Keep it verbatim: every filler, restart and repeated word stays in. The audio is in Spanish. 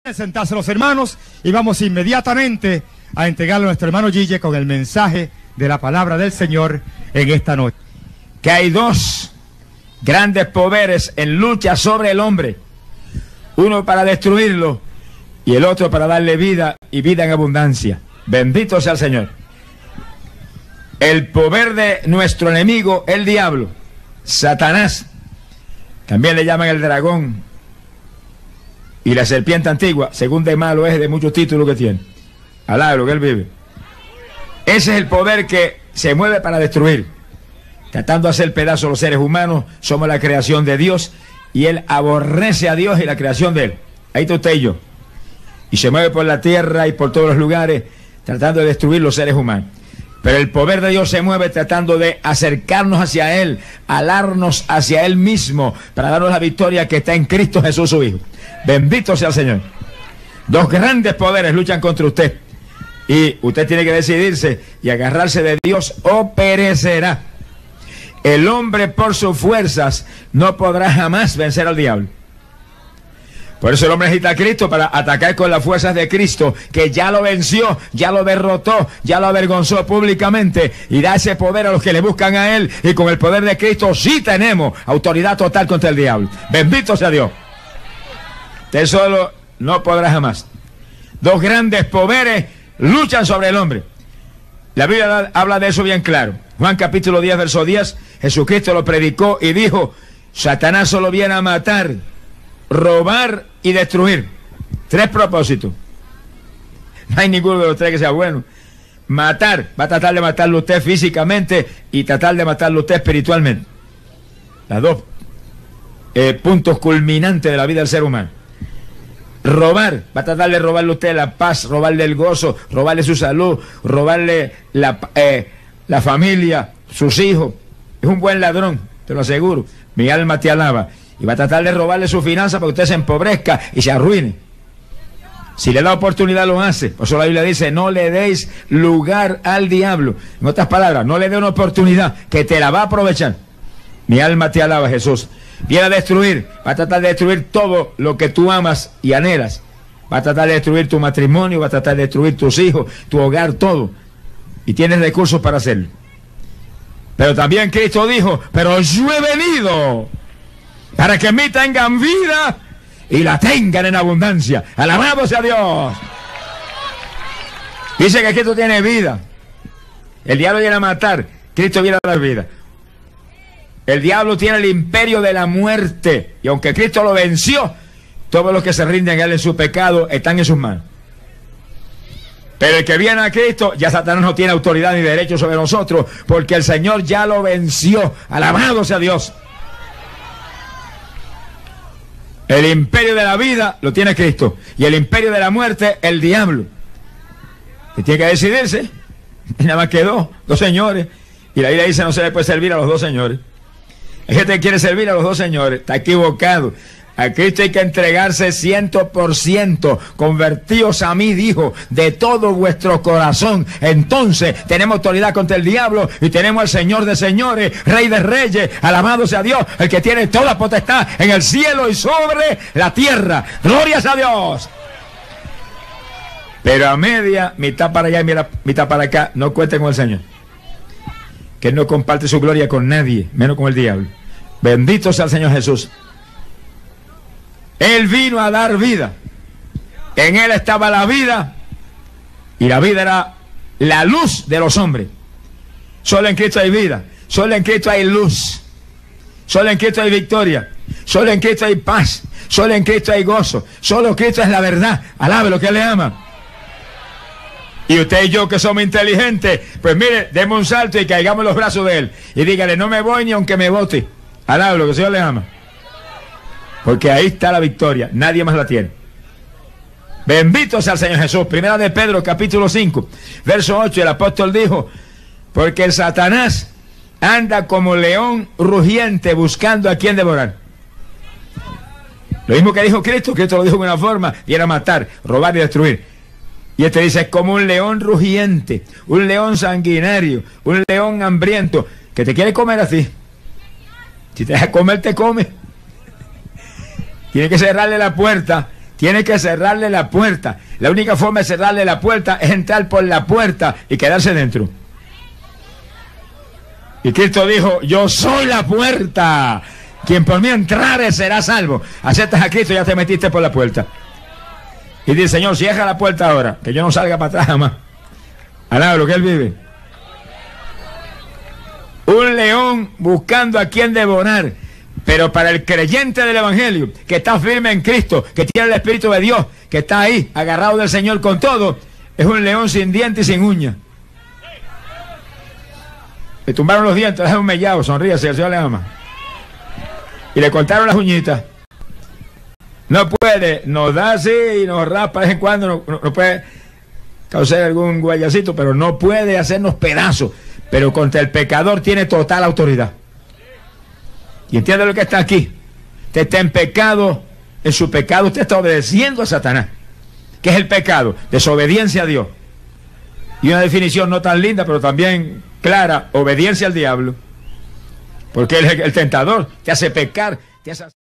Sentarse los hermanos y vamos inmediatamente a entregarle a nuestro hermano Gille con el mensaje de la palabra del Señor en esta noche. Que hay dos grandes poderes en lucha sobre el hombre, uno para destruirlo y el otro para darle vida y vida en abundancia. Bendito sea el Señor. El poder de nuestro enemigo, el diablo, Satanás, también le llaman el dragón y la serpiente antigua, según de malo es de muchos títulos que tiene. Alá, lo que él vive. Ese es el poder que se mueve para destruir, tratando de hacer pedazos a los seres humanos. Somos la creación de Dios y él aborrece a Dios y la creación de él. Ahí está usted y yo. Y se mueve por la tierra y por todos los lugares tratando de destruir los seres humanos. Pero el poder de Dios se mueve tratando de acercarnos hacia él, alarnos hacia él mismo, para darnos la victoria que está en Cristo Jesús su Hijo. Bendito sea el Señor. Dos grandes poderes luchan contra usted y usted tiene que decidirse y agarrarse de Dios o perecerá. El hombre por sus fuerzas no podrá jamás vencer al diablo. Por eso el hombre necesita a Cristo para atacar con las fuerzas de Cristo, que ya lo venció, ya lo derrotó, ya lo avergonzó públicamente y da ese poder a los que le buscan a él. Y con el poder de Cristo sí tenemos autoridad total contra el diablo. Bendito sea Dios. Usted solo no podrá jamás. Dos grandes poderes luchan sobre el hombre. La Biblia habla de eso bien claro. Juan capítulo diez, verso diez, Jesucristo lo predicó y dijo: Satanás solo viene a matar, robar y destruir. Tres propósitos. No hay ninguno de los tres que sea bueno. Matar, va a tratar de matarlo usted físicamente y tratar de matarlo usted espiritualmente. Las dos eh, puntos culminantes de la vida del ser humano. Robar, va a tratar de robarle a usted la paz, robarle el gozo, robarle su salud, robarle la, eh, la familia, sus hijos. Es un buen ladrón, te lo aseguro. Mi alma te alaba. Y va a tratar de robarle su finanza para que usted se empobrezca y se arruine. Si le da oportunidad lo hace. Por eso la Biblia dice: no le deis lugar al diablo. En otras palabras, no le dé una oportunidad, que te la va a aprovechar. Mi alma te alaba, Jesús. Viene a destruir, va a tratar de destruir todo lo que tú amas y anhelas. Va a tratar de destruir tu matrimonio, va a tratar de destruir tus hijos, tu hogar, todo. Y tienes recursos para hacerlo. Pero también Cristo dijo: pero yo he venido para que en mí tengan vida y la tengan en abundancia. Alabado sea Dios. Dice que Cristo tiene vida. El diablo viene a matar, Cristo viene a dar vida. El diablo tiene el imperio de la muerte, y aunque Cristo lo venció, todos los que se rinden a él en su pecado están en sus manos. Pero el que viene a Cristo, ya Satanás no tiene autoridad ni derecho sobre nosotros, porque el Señor ya lo venció. Alabado sea Dios. El imperio de la vida lo tiene Cristo, y el imperio de la muerte, el diablo. Y tiene que decidirse. Y nada más que dos, dos señores. Y la Biblia dice: no se le puede servir a los dos señores. Hay gente que quiere servir a los dos señores. Está equivocado. A Cristo hay que entregarse ciento por ciento. Convertíos a mí, dijo, de todo vuestro corazón. Entonces tenemos autoridad contra el diablo y tenemos al Señor de señores, Rey de reyes. Alabado sea Dios, el que tiene toda potestad en el cielo y sobre la tierra. Glorias a Dios. Pero a media, mitad para allá y mitad para acá, no cuenten con el Señor, que Él no comparte su gloria con nadie, menos con el diablo. Bendito sea el Señor Jesús. Él vino a dar vida. En Él estaba la vida, y la vida era la luz de los hombres. Solo en Cristo hay vida, solo en Cristo hay luz, solo en Cristo hay victoria, solo en Cristo hay paz, solo en Cristo hay gozo, solo Cristo es la verdad. Alabe lo que Él le ama. Y usted y yo, que somos inteligentes, pues mire, demos un salto y caigamos en los brazos de Él y dígale: no me voy ni aunque me bote. Alabe lo que el Señor le ama, porque ahí está la victoria, nadie más la tiene. Bendito sea el Señor Jesús. Primera de Pedro capítulo cinco, verso ocho, el apóstol dijo: porque el Satanás anda como león rugiente buscando a quien devorar. Lo mismo que dijo Cristo. Cristo lo dijo de una forma, y era matar, robar y destruir. Y este dice: es como un león rugiente, un león sanguinario, un león hambriento, que te quiere comer así. Si te deja comer, te come. Tiene que cerrarle la puerta Tiene que cerrarle la puerta. La única forma de cerrarle la puerta es entrar por la puerta y quedarse dentro. Y Cristo dijo, yo soy la puerta. Quien por mí entrare será salvo. Aceptas a Cristo y ya te metiste por la puerta. Y dice, Señor, cierra la puerta ahora, que yo no salga para atrás jamás. Al lado de lo que Él vive. Un león buscando a quien devorar. Pero para el creyente del Evangelio, que está firme en Cristo, que tiene el Espíritu de Dios, que está ahí, agarrado del Señor con todo, es un león sin dientes y sin uñas. Le tumbaron los dientes, le dejaron un mellado, sonríase, el Señor le ama. Y le cortaron las uñitas. No puede, nos da así y nos raspa de vez en cuando, no, no, no puede causar algún guayacito, pero no puede hacernos pedazos. Pero contra el pecador tiene total autoridad. Y entiende lo que está aquí. Usted está en pecado, en su pecado usted está obedeciendo a Satanás. ¿Qué es el pecado? Desobediencia a Dios. Y una definición no tan linda, pero también clara, obediencia al diablo. Porque él es el tentador, te hace pecar, te hace...